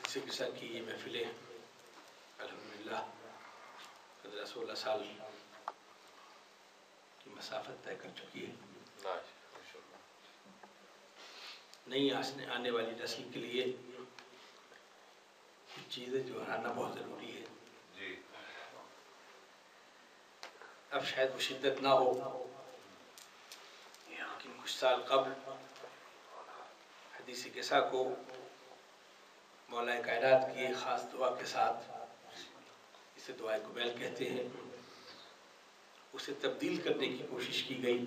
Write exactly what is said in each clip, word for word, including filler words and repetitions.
حدیث قصہ کی یہ محفلیں الحمدللہ پندرہ سولہ سال کی مسافت طے کر چکی ہے. نئی آنے والی نسل کے لیے چیزیں دہرانا بہت ضروری ہے. اب شاید وہ شدت نہ ہو، لیکن کچھ سال قبل حدیث قصہ کو مولا کائنات کی ایک خاص دعا کے ساتھ، اسے دعائے قبیل کہتے ہیں، اسے تبدیل کرنے کی کوشش کی گئی.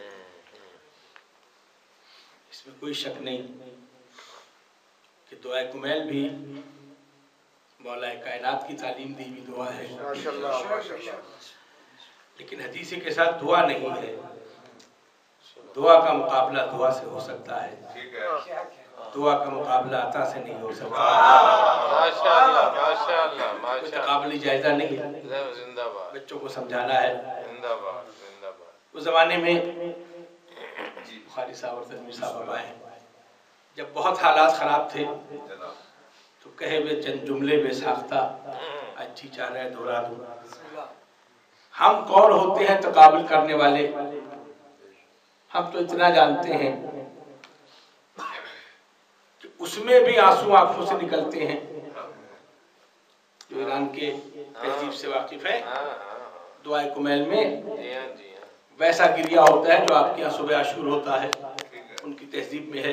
اس میں کوئی شک نہیں کہ دعائے قبیل بھی مولا کائنات کی تعلیم دی ہوئی دعا ہے، لیکن حدیث کے ساتھ دعا نہیں ہے. دعا کا مقابلہ دعا سے ہو سکتا ہے، دعا کا مقابلہ عطا سے نہیں ہو سکتا. کوئی تقابلی جائزہ نہیں ہے، بچوں کو سمجھانا ہے. اس زمانے میں بخاری صاحب اور تنویر صاحب آئے، جب بہت حالات خراب تھے تو کہے ہوئے چند جملے بے ساختہ اچھی چاہ رہے دہرا دوں. ہم کون ہوتے ہیں تقابل کرنے والے؟ ہم تو اتنا جانتے ہیں کہ اس میں بھی آنسو آنکھوں سے نکلتے ہیں. جو ایران کے تہذیب سے واقف ہے، دعائے کمیل میں ویسا گریہ ہوتا ہے جو آپ کے یہاں صبح عاشور ہوتا ہے، ان کی تہذیب میں ہے.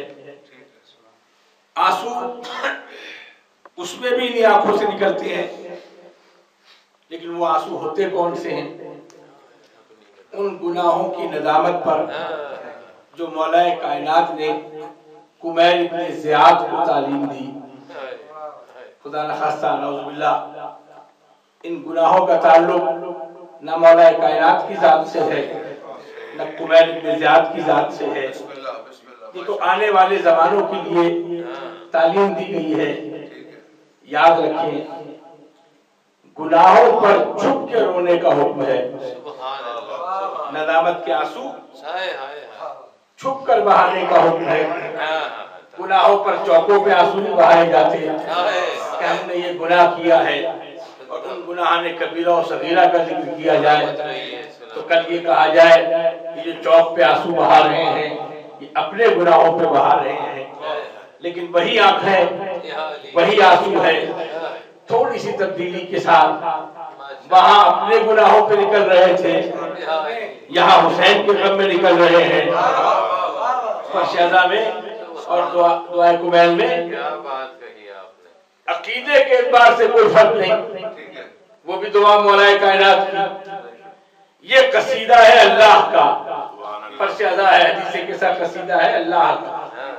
آنسو اس میں بھی انہیں آنکھوں سے نکلتے ہیں، لیکن وہ آنسو ہوتے کون سے ہیں؟ ان گناہوں کی ندامت پر جو مولا کائنات نے کمیل ابن زیاد کو تعلیم دی. خدا نخواستہ نعوذ باللہ ان گناہوں کا تعلق نہ مولا کائنات کی ذات سے ہے نہ کمیل ابن زیاد کی ذات سے ہے. یہ تو آنے والے زمانوں کے لیے تعلیم دی گئی ہے. یاد رکھیں، گناہوں پر چھپ کے رونے کا حکم ہے. ندامت کے آنسو چھپ کر بہانے کا حکم ہے. گناہوں پر چوکوں پہ آنسو نہیں بہائے جاتے کہ ہم نے یہ گناہ کیا ہے اور ان گناہ نے کبیرہ و صغیرہ کا ذکر کیا جائے تو کل یہ کہا جائے کہ یہ چوک پہ آنسو بہا رہے ہیں یہ اپنے گناہوں پہ بہا رہے ہیں. لیکن وہی آنکھیں وہی آنسو ہے، تھوڑی سی تبدیلی کے ساتھ. وہاں اپنے گناہوں پہ نکل رہے تھے، یہاں حسین کے غم میں نکل رہے ہیں. فرشیدہ میں اور دعائے کمیل میں عقیدے کے اعتبار سے کوئی فرق نہیں. وہ بھی دعا مولا کائنات کی. یہ قصیدہ ہے اللہ کا، فرشیدہ ہے حدیث کے ساتھ قصیدہ ہے اللہ کا.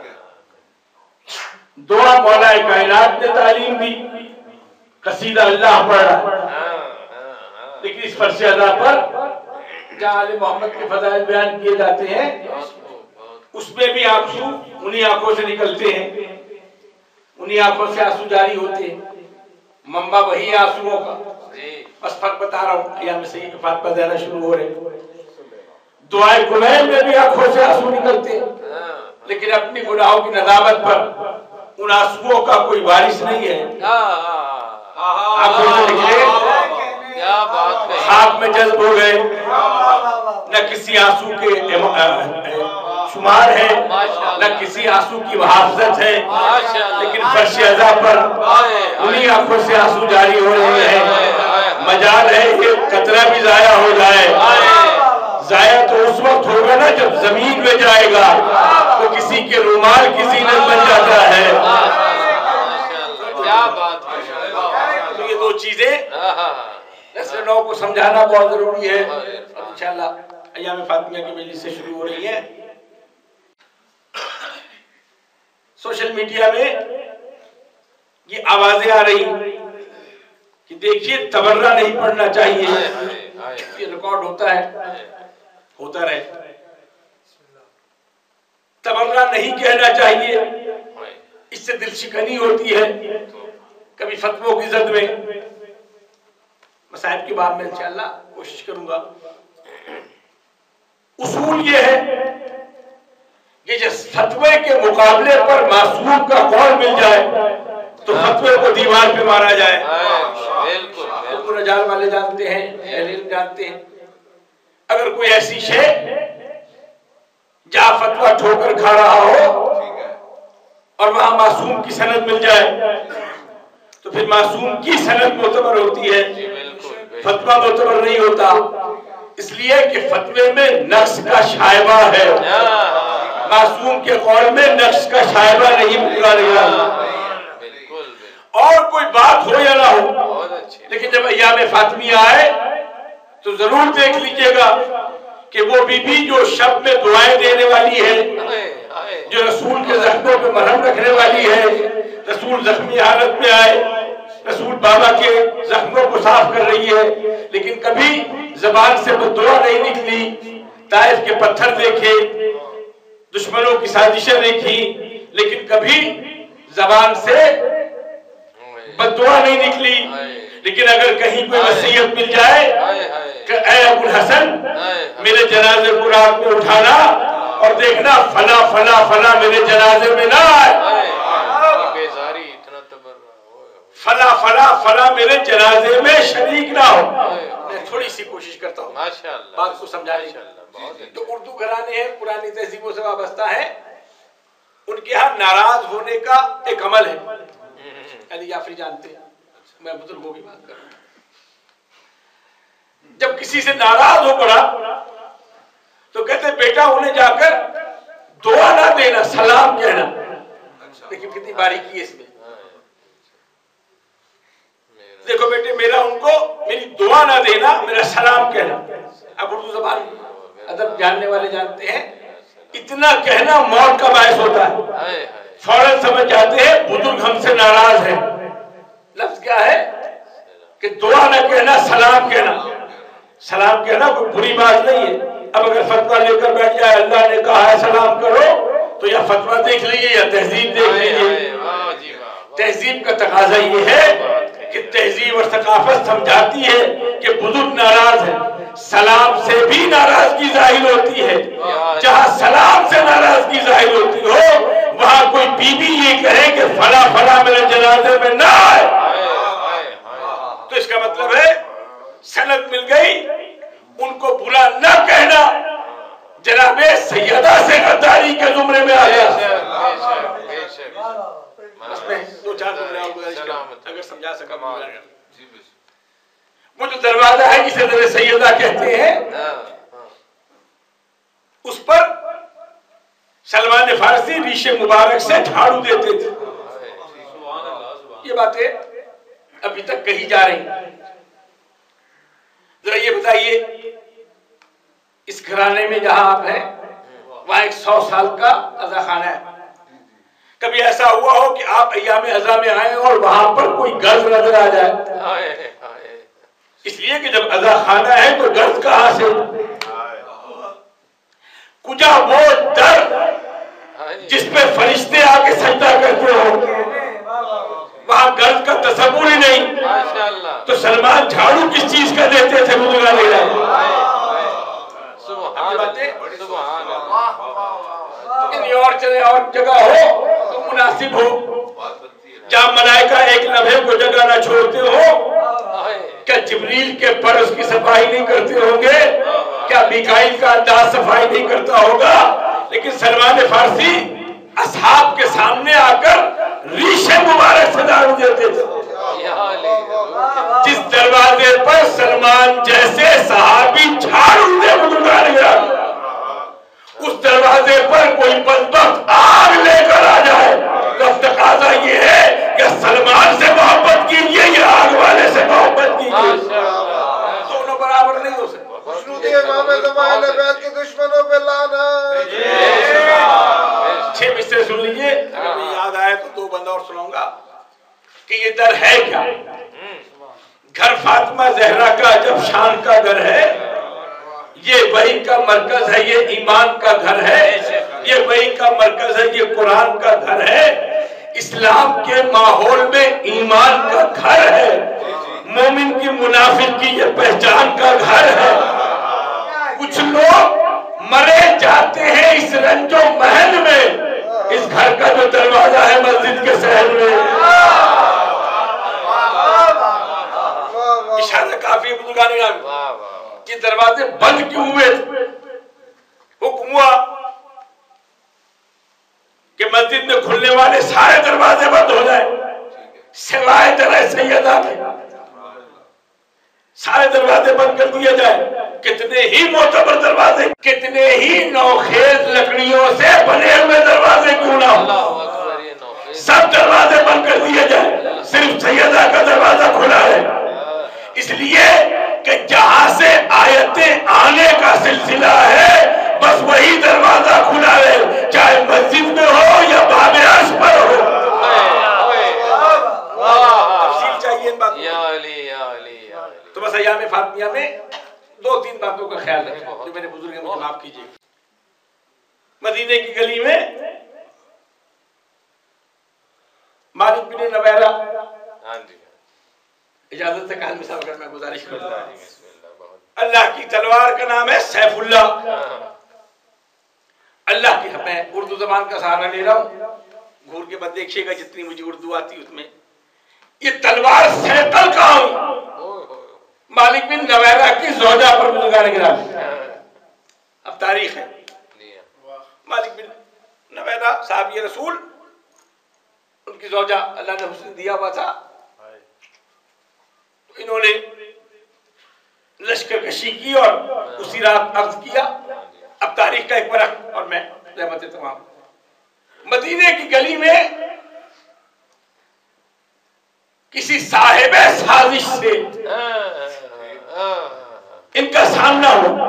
دعا مولا کائنات نے تعلیم دی، قصیدہ اللہ پڑھ رہا. لیکن اس فرشیدہ پر جہاں آل محمد کے فضائل بیان کیے جاتے ہیں اس میں بھی آنسو انہی آنکھوں سے نکلتے ہیں، انہی آنکھوں سے آنسو جاری ہوتے ہیں. منبع وہی آنسوؤں کا. بس فرق بتا رہا ہوں، ایام سید کے فاتحہ دینا شروع ہو رہے. دعائے کمیل میں بھی آنکھوں سے آنسو نکلتے ہیں، لیکن اپنی گناہوں کی ندامت پر ان آنسوؤں کا کوئی وارث نہیں ہے. آنکھوں سے نکلے، خاک میں جذب ہو گئے، نہ کسی آنسو کے شمار ہے نہ کسی آنسو کی محافظت ہے. لیکن فرش ازا پر انہی آنکھوں سے آنسو جاری ہو رہے ہیں. مجال ہے یہ قطرہ بھی ضائع ہو جائے. ضائع تو اس وقت ہوگا نا جب زمین میں جائے گا تو کسی کے رومال کی زینت بن جاتا ہے. تو یہ دو چیزیں نسل نو کو سمجھانا بہت ضروری ہے. انشاءاللہ ایام فاطمیہ کی مجلس سے شروع ہو رہی ہے. سوشل میڈیا میں یہ آوازیں آ رہی کہ دیکھیے تبرہ نہیں پڑھنا چاہیے. یہ ریکارڈ ہوتا ہے، ہوتا رہے. تبرہ نہیں کہنا چاہیے، اس سے دل شکنی ہوتی ہے. کبھی فتووں کی زد میں مصائب کے باب میں انشاءاللہ کوشش کروں گا. اصول یہ ہے کہ جس فتوے کے مقابلے پر معصوم کا قول مل جائے تو فتوے کو دیوار پہ مارا جائے. بالکل رجال والے جانتے ہیں, اہل علم جانتے ہیں, اگر کوئی ایسی شے جہاں فتویٰ ٹھوکر کھا رہا ہو اور وہاں معصوم کی سند مل جائے تو پھر معصوم کی سند معتبر ہوتی ہے, فتویٰ معتبر نہیں ہوتا. اس لیے کہ فتوے میں نقص کا شائبہ ہے, معصوم کے قول میں نقص کا شائبہ نہیں پورا نہیں. اور کوئی بات ہو یا نہ ہو, لیکن جب ایام فاطمیہ آئے تو ضرور دیکھ لیجئے گا کہ وہ بی بی جو شب میں دعائیں دینے والی ہے, جو رسول کے زخموں پہ مرہم رکھنے والی ہے, رسول زخمی حالت میں آئے, رسول بابا کے زخموں کو صاف کر رہی ہے, لیکن کبھی زبان سے وہ دعا نہیں نکلی. طائف کے پتھر دیکھے, دشمنوں کی سازشیں دیکھی, لیکن کبھی زبان سے بددعا نہیں نکلی. لیکن اگر کہیں کوئی وصیت مل جائے کہ اے ابو الحسن میرے جنازے کو رات میں اٹھانا اور دیکھنا فلا فلا فلا میرے جنازے میں نہ آئے, فلا فلا فلا میرے جنازے میں شریک نہ ہو. میں تھوڑی سی کوشش کرتا ہوں بات کو سمجھانے کی. جو اردو گھرانے ہیں, پرانی تہذیبوں سے وابستہ ہیں, ان کے ہاں ناراض ہونے کا ایک عمل ہے. علی جعفری جانتے ہیں, میں بزرگوں کی بات کر رہا ہوں. جب کسی سے ناراض ہو پڑا تو کہتے بیٹا انہیں جا کر دعا نہ دینا, سلام کہنا. لیکن کتنی باریکی ہے اس میں. دیکھو بیٹے میرا ان کو میری دعا نہ دینا, میرا سلام کہنا. اب اردو زبان ادب جاننے والے جانتے ہیں اتنا کہنا موت کا باعث ہوتا ہے. فوراً سمجھ جاتے ہیں بزرگ ہم سے ناراض ہے. لفظ کیا ہے کہ دعا نہ کہنا, سلام کہنا. سلام کہنا کوئی بری بات نہیں ہے. اب اگر فتویٰ لے کر بیٹھ جائے اللہ نے کہا ہے سلام کرو, تو یا فتویٰ دیکھ لیجیے یا تہذیب دیکھ لیجیے. تہذیب کا تقاضا یہ ہے کہ تہذیب اور ثقافت سمجھاتی ہے کہ بزرگ ناراض ہے, سلام سے بھی ناراضگی ظاہر ہوتی ہے. جہاں سلام سے ناراضگی ظاہر ہوتی ہو وہاں کوئی بی بی یہ کہے کہ فلا فلا میرے جنازے میں نہ آئے, تو اس کا مطلب ہے سند مل گئی, ان کو برا نہ کہنا جناب سیدہ سے غداری کے زمرے میں آ گیا. اس میں دو چار اگر سمجھا سکا. وہ جو دروازہ ہے جسے در سیدہ کہتے ہیں, اس پر سلمان فارسی ریش مبارک سے جھاڑو دیتے تھے. یہ باتیں ابھی تک کہی جا رہی ہیں. ذرا یہ بتائیے اس گھرانے میں جہاں آپ ہیں وہاں ایک سو سال کا عزا خانہ ہے. کبھی ایسا ہوا ہو کہ آپ ایام عزا میں آئیں اور وہاں پر کوئی غرض نظر آ جائے؟ اس لیے کہ جب عزا خانہ ہے تو غرض کہاں سے؟ کجا وہ در جس پہ فرشتے آ کے سجدہ کرتے ہو, وہاں غرض کا تصور ہی نہیں. تو سلمان جھاڑو کس چیز کا دیتے تھے بزرگان لے جائے. اور چلے اور جگہ ہو تو مناسب ہو, جہاں ملائکہ ایک لمحے کو جگہ نہ چھوڑتے ہو. کیا جبریل کے پر اس کی صفائی نہیں کرتے ہوں گے؟ کیا میکائیل کا انداز صفائی نہیں کرتا ہوگا؟ لیکن سلمان فارسی اصحاب کے سامنے آ کر ریش مبارک سے جھاڑو دیتے تھے. جس دروازے پر سلمان جیسے صحابی جھاڑو دے بزرگان گرامی, اس دروازے پر کوئی بدبخت آگ لے کر آ جائے تو تقاضا یہ ہے کہ سلمان سے محبت کیجیے یا آگ والے سے محبت کیجیے. دونوں برابر نہیں ہو سکتے. خوشنودی امام زمان بیت کے دشمنوں پہ لعنت. چھ مصرے سن لیجیے, اگر میں یاد آئے تو دو بندہ اور سناؤں گا کہ یہ در ہے کیا. گھر فاطمہ زہرا کا جب شان کا گھر ہے, یہ وحی کا مرکز ہے, یہ ایمان کا گھر ہے, یہ وحی کا مرکز ہے, یہ قرآن کا گھر ہے, اسلام کے ماحول میں ایمان کا گھر ہے, مومن کی منافق کی یہ پہچان کا گھر ہے. کچھ لوگ مرے جاتے ہیں اس رنج و محل میں, اس گھر کا جو دروازہ ہے مسجد کے شہر میں, بزرگان گرامی یہ دروازے بند کیوں ہوئے تھے؟ حکم ہوا کہ مسجد میں کھلنے والے سارے دروازے بند ہو جائیں سوائے درہ سیدہ کے، سارے دروازے بند کر دیے جائے۔ کتنے ہی معتبر دروازے، کتنے ہی نوخیز لکڑیوں سے بنے ہوئے دروازے کیوں نہ ہو، سب دروازے بند کر دیے جائے، صرف سیدہ کا دروازہ کھلا ہے۔ اس لیے کہ جہاں سے آیتیں آنے کا سلسلہ ہے بس وہی دروازہ کھلا ہے، چاہے مسجد میں ہو یا باب عرش پر ہو۔ تفصیل چاہیے ان باتوں تو بس ایام فاطمیہ میں دو تین باتوں کا خیال رکھیں جو میرے بزرگ ہیں، مجھے معاف کیجیے۔ مدینے کی گلی میں مالک بن نویرہ، اجازت سے کہا صاحب اگر میں گزارش کرتا ہوں، اللہ کی تلوار کا نام ہے سیف اللہ، اللہ کی، میں اردو زبان کا سہارا لے رہا ہوں، گھور کے بعد دیکھیے گا جتنی مجھے اردو آتی اس میں یہ تلوار سیکل کا مالک بن نویرہ کی زوجہ پر بزرگان گرامی، اب تاریخ ہے، مالک بن نویرہ صحابی رسول، ان کی زوجہ اللہ نے حسن دیا ہوا تھا، تو انہوں نے لشکر کشی کی اور اسی رات عرض کیا۔ اب تاریخ کا ایک ورق اور میں رحمت تمام، مدینے کی گلی میں کسی صاحب سازش سے ان کا سامنا ہوا،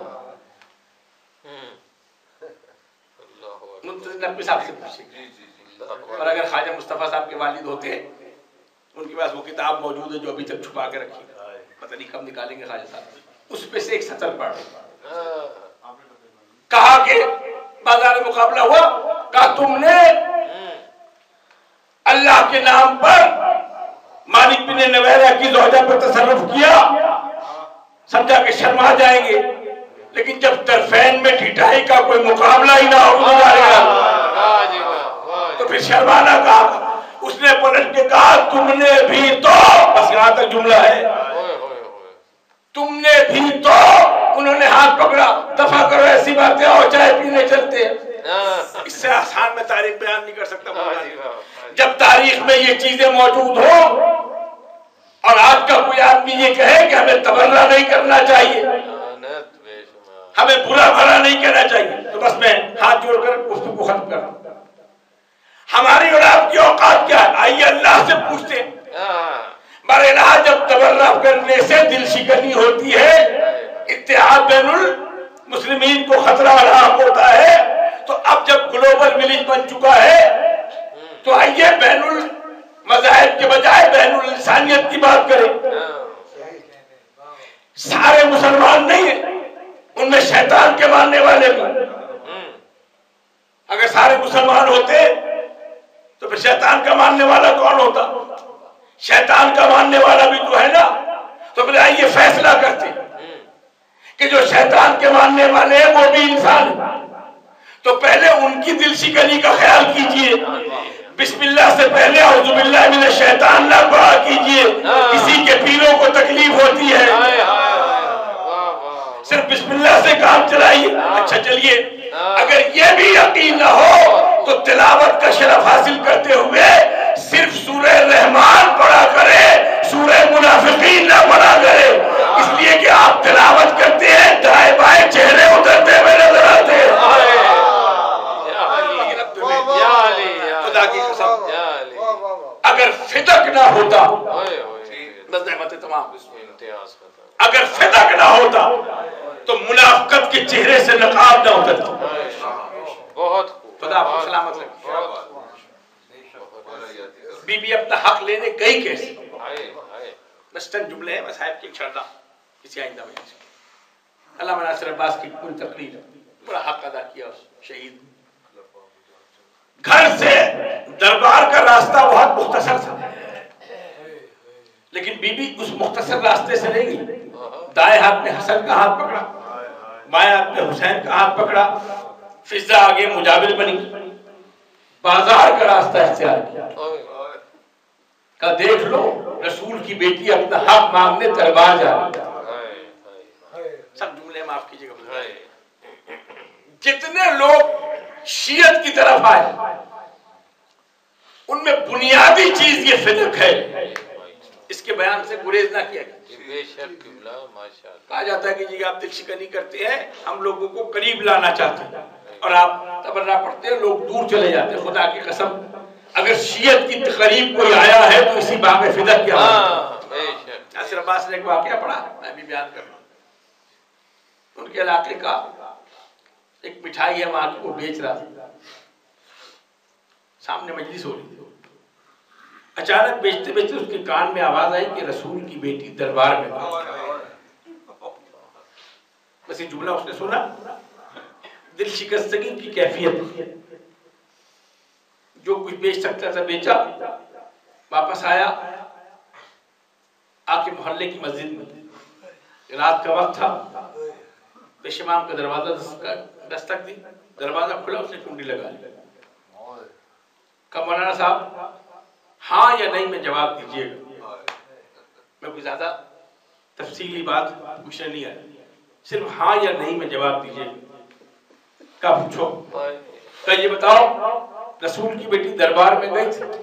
منتظر نبی صاحب سے پوچھے، اور اگر خواجہ مصطفیٰ صاحب کے والد ہوتے ان کے پاس وہ کتاب موجود ہے جو ابھی تک چھپا کے رکھی، پتہ نہیں کب نکالیں گے خواجہ صاحب، اس پہ سے ایک سطر پڑھ کہا کہ بازار مقابلہ ہوا، کہا تم نے اللہ کے نام پر مالک بن نویرہ کی زوجہ پر تصرف کیا، سمجھا کہ شرما جائیں گے، لیکن جب طرفین میں ٹھٹائی کا کوئی مقابلہ ہی نہ ہو تو پھر شرمانا کہا۔ اس نے پلٹ کے کہا تم نے بھی تو، بس یہاں تک جملہ ہے، تم نے بھی تو، انہوں نے ہاتھ پکڑا، دفع کرو ایسی باتیں، اور چائے پینے چلتے ہیں۔ اس سے آسان میں تاریخ بیان نہیں کر سکتا۔ جب تاریخ میں یہ چیزیں موجود ہوں اور آج کا کوئی آدمی یہ کہے کہ ہمیں تبرہ نہیں کرنا چاہیے، ہمیں برا بھلا نہیں کہنا چاہیے، تو بس میں ہاتھ جوڑ کر گفتگو ختم کر رہا ہوں۔ ہماری اور آپ کی اوقات کیا ہے؟ آئیے اللہ سے پوچھتے ہیں۔ برحال جب تبرہ کرنے سے دل شکنی ہوتی ہے، اتحاد بین المسلمین کو خطرہ لاحق ہوتا ہے، تو اب جب گلوبل ولیج بن چکا ہے تو آئیے بین المذاہب کے بجائے بین الانسانیت کی بات کریں۔ سارے مسلمان نہیں ہیں، ان میں شیطان کے ماننے والے بھی، اگر سارے مسلمان ہوتے تو پھر شیطان کا ماننے والا کون ہوتا؟ شیطان کا ماننے والا بھی تو ہے نا، تو پھر آئیے فیصلہ کرتے کہ جو شیطان کے ماننے والے ہیں وہ بھی انسان ہیں، تو پہلے ان کی دل شکنی کا خیال کیجئے، بسم اللہ سے پہلے اعوذ باللہ من الشیطان نہ پڑھا کیجئے، کسی کے پیروں کو تکلیف ہوتی ہے، صرف بسم اللہ سے کام چلائیے۔ اچھا چلیے، اگر یہ بھی یقین نہ ہو تو تلاوت کا شرف حاصل کرتے ہوئے صرف سورہ رحمان پڑھا کرے، سورہ منافقین نہ پڑھا کرے، اس لیے کہ آپ تلاوت کرتے ہیں دائیں بائیں چہرے اترتے ہوئے نظر آتے ہیں۔ خدا کی قسم اگر فدق نہ ہوتا، بس نعمت تمام، اگر فدق نہ ہوتا تو منافقت کے چہرے سے نقاب نہ اترتا۔ بہت خدا آپ کو سلامت رکھے۔ بی بی اپنا حق لینے گئی کیسے؟ بس چند جملے ہیں مصاحب کی انشاءاللہ کسی آئندہ میں علامہ ناصر عباس کی پوری تقریر بڑا حق ادا کیا اس شہید۔ گھر سے دربار کا راستہ بہت مختصر تھا، لیکن بی بی اس مختصر راستے سے نہیں گئی، دائیں ہاتھ میں حسن کا ہاتھ پکڑا، بائیں ہاتھ میں حسین کا ہاتھ پکڑا، فضا آگے مجاور بنی، بازار کا راستہ اختیار کیا، کہا دیکھ لو رسول کی بیٹی اپنا حق مانگنے دربار جا رہی ہے، جتنے لوگ شیعت کی طرف آئے ان میں بنیادی چیز یہ فدق ہے، اس کے بیان سے گریز نہ کیا گیا۔ بے شک قبلہ، ماشاءاللہ۔ کہا جاتا ہے کہ جی آپ دل شکنی کرتے ہیں، ہم لوگوں کو قریب لانا چاہتے ہیں، اور آپ تبرہ پڑھتے ہیں، لوگ دور چلے جاتے ہیں۔ خدا کی قسم اگر شیعت کی قریب کوئی آیا ہے تو اسی باب فدق کیا ہاں بے شک۔ ناصر عباس نے ایک واقعہ پڑھا، میں بھی بیان کر رہا ہوں۔ ان کے علاقے کا ایک مٹھائی ہے وہاں کی، وہ بیچ رہا تھا، سامنے مجلس ہو رہی تھی، اچانک بیچتے بیچتے اس کے کان میں آواز آئی کہ رسول کی بیٹی دربار میں گئی۔ بس یہ جملہ اس نے سنا، دل شکستگی کی کیفیت، جو کچھ بیچ سکتا تھا بیچا، واپس آیا، آ کے محلے کی مسجد میں، رات کا وقت تھا، پیش امام کا دروازہ دستک دی، دروازہ کھلا، اس نے کنڈی لگا لی، کہا مولانا صاحب ہاں یا نہیں میں جواب دیجیے گا، میں کوئی زیادہ تفصیلی بات پوچھنے نہیں آیا، صرف ہاں یا نہیں میں جواب دیجیے گا۔ کہا پوچھو، کہا یہ بتاؤ رسول کی بیٹی دربار میں گئی تھی؟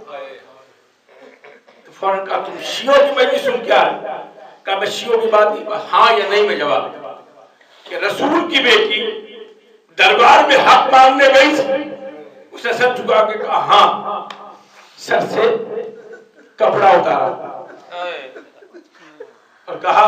تو فوراً کہا تم شیعوں کی مجلس سن کیا ہے؟ کہا میں شیعوں کی بات نہیں، ہاں یا نہیں میں جواب دیا کہ رسول کی بیٹی دربار میں حق مانگنے گئی تھی؟ اس نے سر جھکا کے کہا ہاں، سر سے کپڑا اتارا اور کہا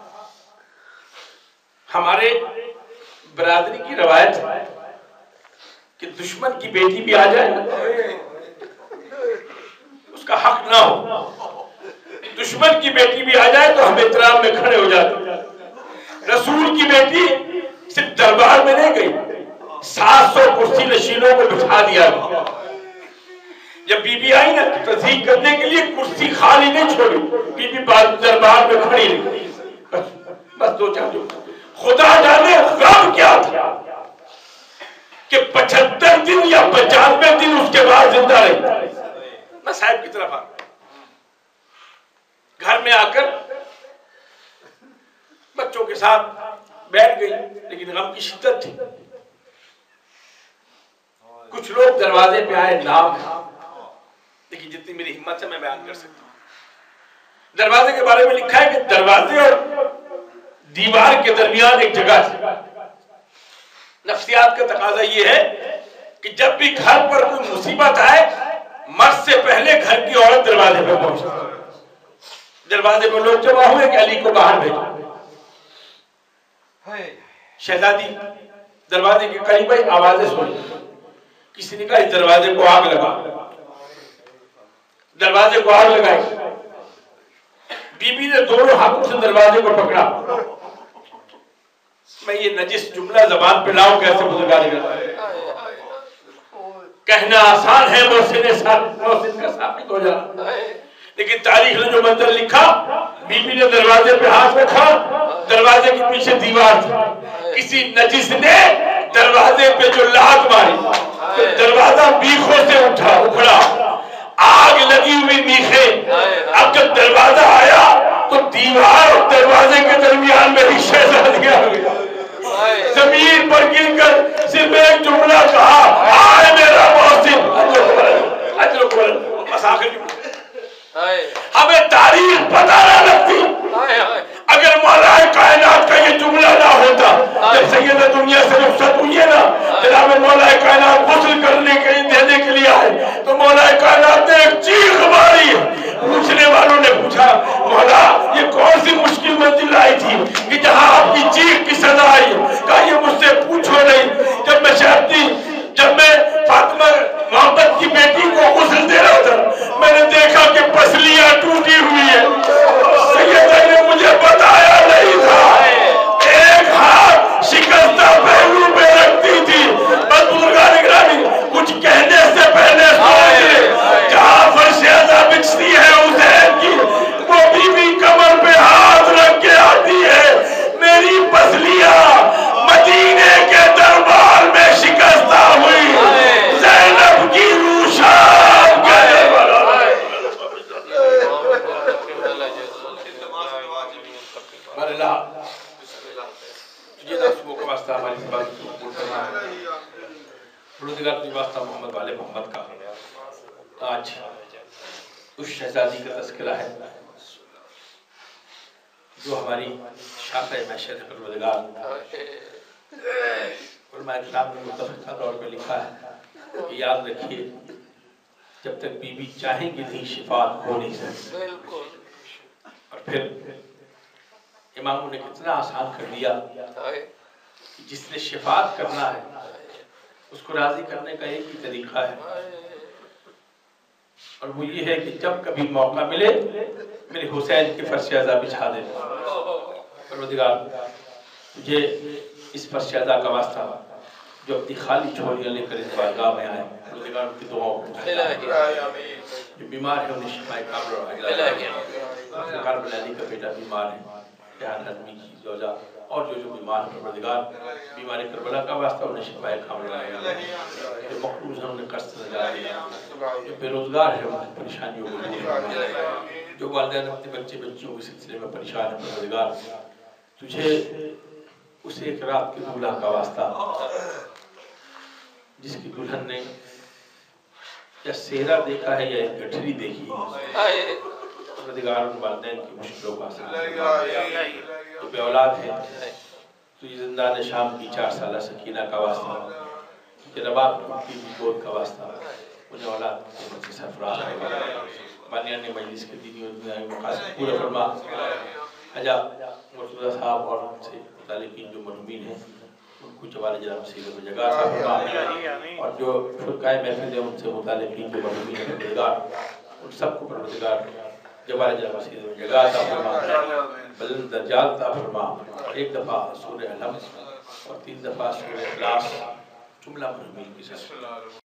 ہمارے برادری کی روایت ہے کہ دشمن کی بیٹی بھی آ جائے اس کا حق نہ ہو، دشمن کی بیٹی بھی آ جائے تو ہم احترام میں کھڑے ہو جاتے۔ رسول کی بیٹی صرف دربار میں نہیں گئی، سات سو کرسی نشینوں کو بٹھا دیا گیا۔ جب بی بی آئی نا تصدیق کرنے کے لیے کرسی خالی نہیں چھوڑی، بی بی دربار میں کھڑی رہی، بس دو چار جو خدا جانے غم کیا تھا کہ پچھتر دن یا پچانوے دن اس کے بعد زندہ رہی۔ میں صاحب کی طرف آ گھر میں آ کر بچوں کے ساتھ بیٹھ گئی، لیکن غم کی شدت تھی۔ کچھ لوگ دروازے پہ آئے، نام لیکن جتنی میری ہمت ہے میں بیان کر سکتا ہوں۔ دروازے کے بارے میں لکھا ہے کہ دروازے اور دیوار کے درمیان ایک جگہ تھی۔ نفسیات کا تقاضا یہ ہے کہ جب بھی گھر پر کوئی مصیبت آئے، مرد سے پہلے گھر کی عورت دروازے پہ پہنچے۔ دروازے پہ لوگ جمع ہوئے کہ علی کو باہر بھیجو۔ شہزادی دروازے کے قریب آئی، آوازیں سنی، کسی نے کہا اس دروازے کو آگ لگا۔ دروازے کو آگ لگائی، بی بی نے دونوں ہاتھوں سے دروازے کو پکڑا۔ میں یہ نجس جملہ زبان پہ لاؤں کیسے بزرگانی کرتا ہے؟ کہنا آسان ہے محسن محسن کا ثابت ہو جانا، لیکن تاریخ نے جو منظر لکھا، بی بی نے دروازے پہ ہاتھ رکھا، دروازے کے پیچھے دیوار تھی، کسی نجس نے دروازے پہ جو لات ماری، دروازہ بیخوں سے اٹھا اکھڑا، آگ لگی ہوئی میخیں۔ اب جب دروازہ آیا تو دیوار اور دروازے کے درمیان میں ہی شہزادی آ گئی، زمین پر گر کر صرف ایک جملہ کہا، آئے میرا محسن، اجر قبل۔ بس آخر جملہ، ہمیں تاریخ پتہ نہ لگتی اگر مولا کائنات کا یہ جملہ نہ ہوتا۔ جب سیدہ دنیا سے رخصت ہوئی ہے نا، جناب مولا کائنات غسل کرنے کے دینے کے لیے آل محمد کا آج اس شہزادی کا تذکرہ ہے جو ہماری شاخہ معشر پروردگار علماء اکرام نے متفقہ طور پہ لکھا ہے کہ یاد رکھیے جب تک بی بی چاہیں گی نہیں شفاعت ہو نہیں سکتی. اور پھر اماموں نے کتنا آسان کر دیا کہ جس نے شفاعت کرنا ہے اس کو راضی کرنے کا ایک ہی طریقہ ہے اور وہ یہ ہے کہ جب کبھی موقع ملے میرے حسین کے فرش اعضا بچھا دے. پروردگار تجھے اس فرش اعضا کا واسطہ جو اپنی خالی جھولیاں لے کر اس بارگاہ میں آئے پروردگار ان کی دعاؤں کو جو بیمار ہے انہیں شفا کامل اور عاجلہ. کربلا علی کا بیٹا بیمار ہے جہان حتمی کی زوجہ اور جو جو بیمار ہے پروردگار بیمار کربلا کا واسطہ انہیں شفا کامل اور عاجلہ. جو مقروض ہیں انہیں قرض سے نجات دیا. جو بے روزگار ہے ان کی پریشانیوں کو دور فرما. جو والدین اپنے بچے بچیوں کے سلسلے میں پریشان ہیں پروردگار تجھے اس ایک رات کے دولہا کا واسطہ جس کی دلہن نے یا سہرا دیکھا ہے یا ایک گٹھری دیکھی ہے پروردگار ان والدین کی مشکلوں کا جو بے اولاد ہے تو یہ زندان شام کی چار سالہ سکینہ کا واسطہ کہ رباب کی گود کا واسطہ انہیں اولاد کی سے سرفراز ہے. بانیان مجلس کے دینی اور دنیاوی مقاصد پورا فرما. حجا مرتضیٰ صاحب اور ان سے متعلقین جو مرحومین ہیں ان کو جوال جناب سیدہ میں جگہ عطا فرما اور جو فرقائے محفل ہیں ان سے متعلقین جو مرحومین ہیں پروردگار ان سب کو پروردگار جوال جناب سیدہ میں جگہ عطا فرما بلند درجات عطا فرما. اور ایک دفعہ سورہ الحمد اور تین دفعہ سورہ اخلاص جملہ مرحومین کی سر